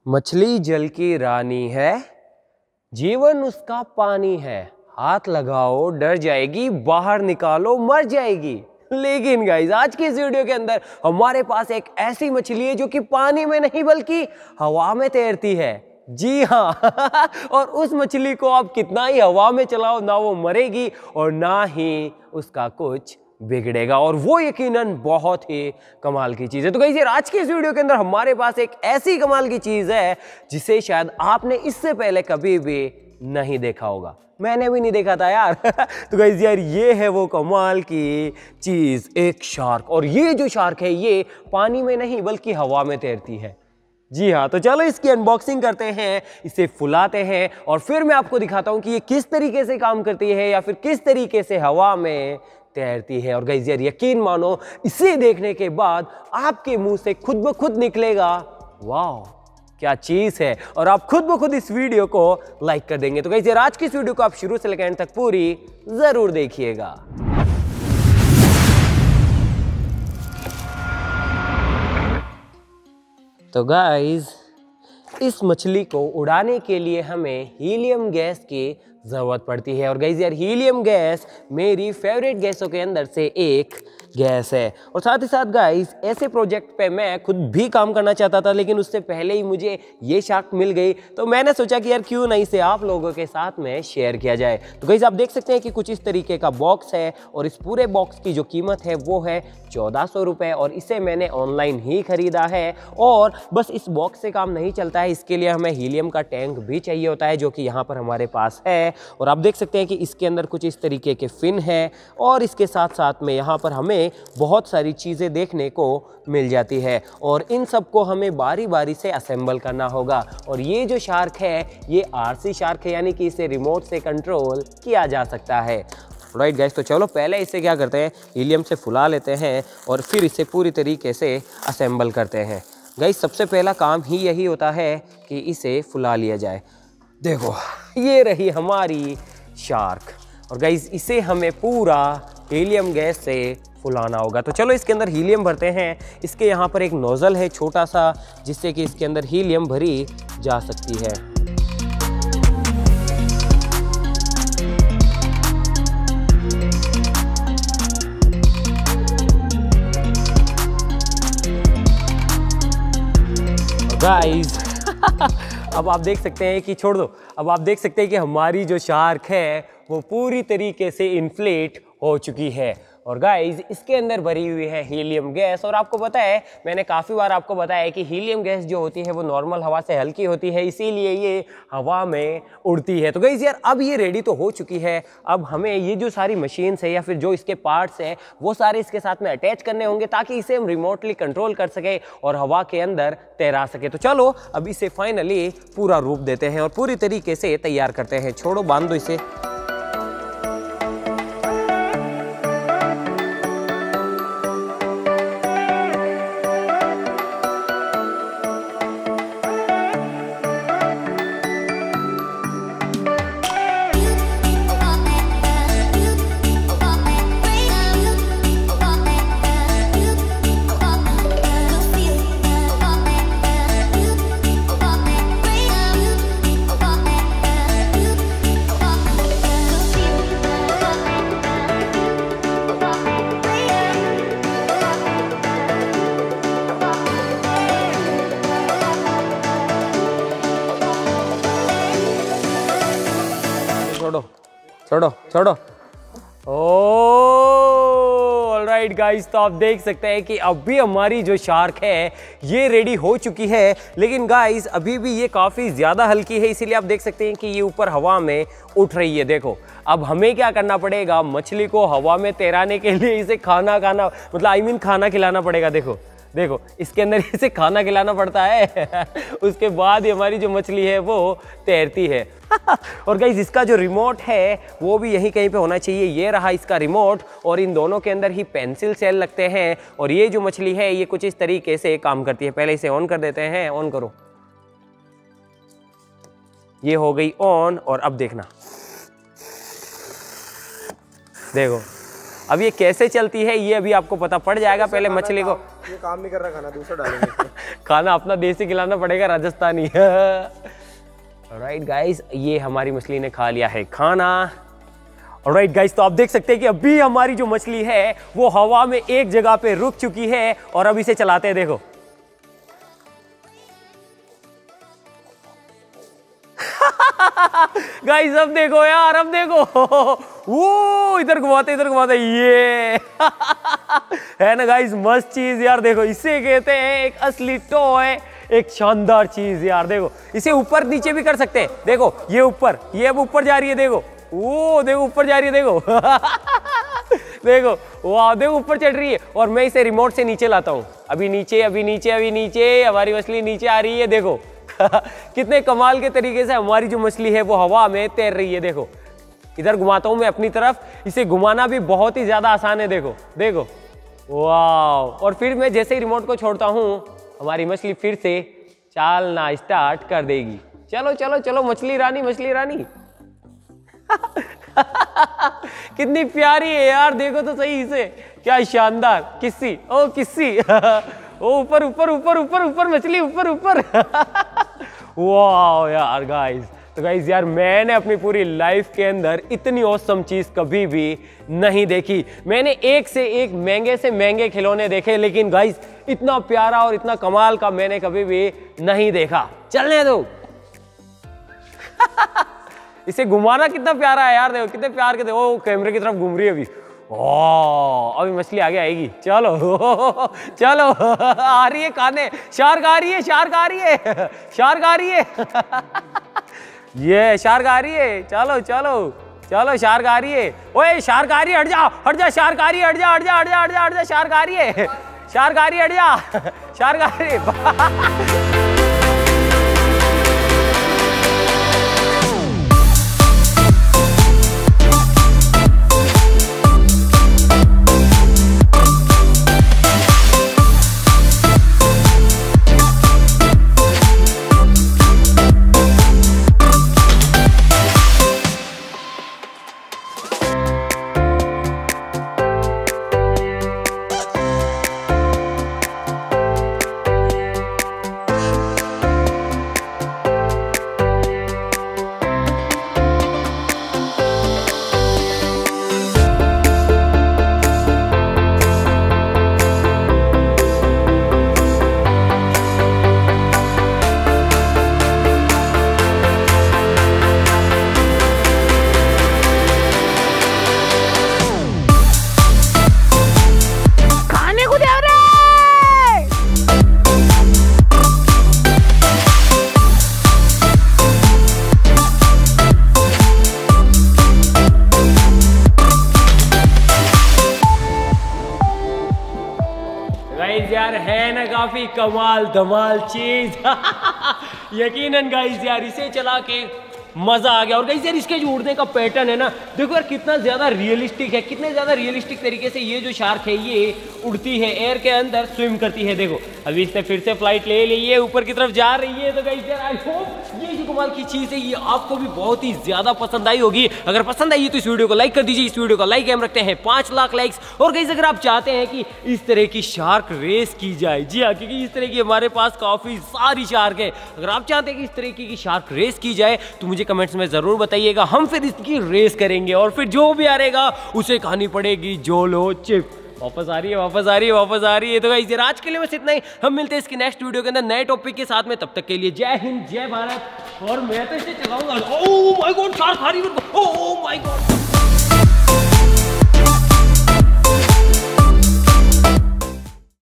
मछली जल की रानी है, जीवन उसका पानी है, हाथ लगाओ डर जाएगी, बाहर निकालो मर जाएगी। लेकिन गाइस आज की इस वीडियो के अंदर हमारे पास एक ऐसी मछली है जो कि पानी में नहीं बल्कि हवा में तैरती है। जी हाँ और उस मछली को आप कितना ही हवा में चलाओ ना वो मरेगी और ना ही उसका कुछ बिगड़ेगा, और वो यकीनन बहुत ही कमाल की चीज़ है। तो गाइस यार आज की इस वीडियो के अंदर हमारे पास एक ऐसी कमाल की चीज़ है जिसे शायद आपने इससे पहले कभी भी नहीं देखा होगा, मैंने भी नहीं देखा था यार तो गाइस यार ये है वो कमाल की चीज़, एक शार्क। और ये जो शार्क है ये पानी में नहीं बल्कि हवा में तैरती है। जी हाँ, तो चलो इसकी अनबॉक्सिंग करते हैं, इसे फुलाते हैं और फिर मैं आपको दिखाता हूँ कि ये किस तरीके से काम करती है या फिर किस तरीके से हवा में तैरती है। और गाइस यार यकीन मानो इसे देखने के बाद आपके मुंह से खुद ब खुद निकलेगा वाह क्या चीज है, और आप खुद ब खुद इस वीडियो को लाइक कर देंगे। तो गाइस यार आज की इस वीडियो को आप शुरू से लेकर एंड तक पूरी जरूर देखिएगा। तो गाइस इस मछली को उड़ाने के लिए हमें हीलियम गैस की ज़रूरत पड़ती है। और गाइस यार हीलियम गैस मेरी फेवरेट गैसों के अंदर से एक गैस है। और साथ ही साथ गाइस ऐसे प्रोजेक्ट पे मैं खुद भी काम करना चाहता था, लेकिन उससे पहले ही मुझे ये शार्क मिल गई, तो मैंने सोचा कि यार क्यों नहीं इसे आप लोगों के साथ में शेयर किया जाए। तो गाइस आप देख सकते हैं कि कुछ इस तरीके का बॉक्स है और इस पूरे बॉक्स की जो कीमत है वो है 1400 रुपये, और इसे मैंने ऑनलाइन ही खरीदा है। और बस इस बॉक्स से काम नहीं चलता है, इसके लिए हमें हीलियम का टैंक भी चाहिए होता है जो कि यहाँ पर हमारे पास है। और आप देख सकते हैं कि इसके अंदर कुछ इस तरीके के फिन है और इसके साथ साथ में यहाँ पर हमें बहुत सारी चीज़ें देखने को मिल जाती है, और इन सब को हमें बारी बारी से असेंबल करना होगा। और ये जो शार्क है ये आरसी शार्क है, यानी कि इसे रिमोट से कंट्रोल किया जा सकता है। राइट गाइस, तो चलो पहले इसे क्या करते हैं, हीलियम से फुला लेते हैं और फिर इसे पूरी तरीके से असेंबल करते हैं। गाइस सबसे पहला काम ही यही होता है कि इसे फुला लिया जाए। देखो ये रही हमारी शार्क, और गाइस इसे हमें पूरा हीलियम गैस से फुलाना होगा। तो चलो इसके अंदर हीलियम भरते हैं। इसके यहाँ पर एक नोज़ल है छोटा सा जिससे कि इसके अंदर हीलियम भरी जा सकती है। गाइस अब आप देख सकते हैं कि छोड़ दो, अब आप देख सकते हैं कि हमारी जो शार्क है वो पूरी तरीके से इन्फ्लेट हो चुकी है। और गाइस इसके अंदर भरी हुई है हीलियम गैस, और आपको पता है मैंने काफ़ी बार आपको बताया है कि हीलियम गैस जो होती है वो नॉर्मल हवा से हल्की होती है, इसीलिए ये हवा में उड़ती है। तो गाइस यार अब ये रेडी तो हो चुकी है, अब हमें ये जो सारी मशीन्स है या फिर जो इसके पार्ट्स हैं वो सारे इसके साथ में अटैच करने होंगे ताकि इसे हम रिमोटली कंट्रोल कर सके और हवा के अंदर तैरा सके। तो चलो अब इसे फाइनली पूरा रूप देते हैं और पूरी तरीके से तैयार करते हैं। छोड़ो बांध दो इसे। छोड़ो छोड़ो ऑलराइट गाइस, तो आप देख सकते हैं कि अभी हमारी जो शार्क है ये रेडी हो चुकी है, लेकिन गाइस अभी भी ये काफ़ी ज़्यादा हल्की है, इसीलिए आप देख सकते हैं कि ये ऊपर हवा में उठ रही है। देखो अब हमें क्या करना पड़ेगा, मछली को हवा में तैराने के लिए इसे खाना खाना खिलाना पड़ेगा। देखो देखो इसके अंदर इसे खाना खिलाना पड़ता है उसके बाद ही हमारी जो मछली है वो तैरती है और गाइस इसका जो रिमोट है वो भी यहीं कहीं पे होना चाहिए। ये रहा इसका रिमोट, और इन दोनों के अंदर ही पेंसिल सेल लगते हैं, और ये जो मछली है ये कुछ इस तरीके से काम करती है। पहले इसे ऑन कर देते हैं, ऑन करो, ये हो गई ऑन। और अब देखना, देखो अब ये कैसे चलती है ये अभी आपको पता पड़ जाएगा। पहले मछली को ये काम नहीं कर रहा, खाना दूसरा डालेंगे। खाना अपना देसी खिलाना पड़ेगा, राजस्थानी। राइट गाइस, ये हमारी मछली ने खा लिया है खाना। ऑलराइट गाइस, तो आप देख सकते हैं कि अभी हमारी जो मछली है वो हवा में एक जगह पे रुक चुकी है और अब इसे चलाते हैं। देखो गाइस, अब देखो यार, अब देखो, वो इधर घुमाते ये है ना गाइस, मस्त चीज यार। देखो, इसे कहते हैं एक असली टॉय, एक शानदार चीज यार। देखो, इसे ऊपर नीचे भी कर सकते हैं। देखो ये ऊपर, ये अब ऊपर जा रही है। देखो, वो देखो ऊपर जा रही है। देखो देखो, वाह, देखो ऊपर चढ़ रही है। और मैं इसे रिमोट से नीचे लाता हूँ। अभी नीचे, अभी नीचे, अभी नीचे, हमारी मछली नीचे आ रही है। देखो कितने कमाल के तरीके से हमारी जो मछली है वो हवा में तैर रही है। देखो, इधर घुमाता हूं मैं अपनी तरफ। इसे घुमाना भी बहुत ही ज्यादा आसान है। देखो देखो, वाह। और फिर मैं जैसे ही रिमोट को छोड़ता हूं, हमारी मछली फिर से चलना स्टार्ट कर देगी। चलो चलो चलो मछली रानी, मछली रानी। कितनी प्यारी है यार, देखो तो सही इसे, क्या शानदार। किस्सी, ओ किस्सी। ओ ऊपर ऊपर ऊपर ऊपर ऊपर मछली, ऊपर ऊपर। वाह यार गाइस। तो गाइस यार, मैंने अपनी पूरी लाइफ के अंदर इतनी औसम चीज कभी भी नहीं देखी। मैंने एक से एक महंगे से महंगे खिलौने देखे, लेकिन गाइस इतना प्यारा और इतना कमाल का मैंने कभी भी नहीं देखा। चलने दो। इसे घुमाना कितना प्यारा है यार। देखो कितने प्यार के, देखो कैमरे की तरफ घूम रही है अभी। ओह, अभी मछली आगे आएगी। चलो चलो, आ रही है खाने। शार्क आ रही है, शार्क आ रही है, शार्क आ रही है। ये शार्क आ रही है। चलो चलो चलो, शार्क आ रही है। ओए शार्क आ रही है, हट जा हट जा, शार्क आ रही है, हट जा हट जा हट जा हट जा हट जा, शार्क आ रही है, शार्क आ रही है, हट जा, शार्क आ रही है। यार है ना काफी कमाल धमाल चीज। यकीनन गाइस यार, इसे चला के मजा आ गया। और गाइस यार, इसके जो उड़ने का पैटर्न है ना, देखो यार कितना ज्यादा रियलिस्टिक है, कितने ज्यादा रियलिस्टिक तरीके से ये जो शार्क है ये उड़ती है, एयर के अंदर स्विम करती है। देखो अभी इसने फिर से फ्लाइट ले ली है, ऊपर की तरफ जा रही है। तो गाइस यार, आई होप ये जो कमाल की चीज है ये आपको भी बहुत ही ज्यादा पसंद आई होगी। अगर पसंद आई तो इस वीडियो को लाइक कर दीजिए। इस वीडियो का लाइक हम रखते हैं 5 लाख लाइक्स। और गाइस अगर आप चाहते हैं कि इस तरह की शार्क रेस की जाए, जी हाँ, क्योंकि इस तरह की हमारे पास काफी सारी शार्क है, अगर आप चाहते हैं कि इस तरीके की शार्क रेस की जाए तो मुझे कमेंट्स में जरूर बताइएगा। हम फिर इसकी रेस करेंगे और फिर जो भी हारेगा उसे खानी पड़ेगी जोलो चिप। वापस आ रही है, वापस आ रही है, वापस आ रही है। तो गाइस आज के लिए बस इतना ही। हम मिलते हैं इसकी नेक्स्ट वीडियो के अंदर नए टॉपिक के साथ में। तब तक के लिए जय हिंद, जय भारत। और मैं तो इसे चलाऊंगा। ओह माय गॉड, शार्क आ रही है। Oh my God.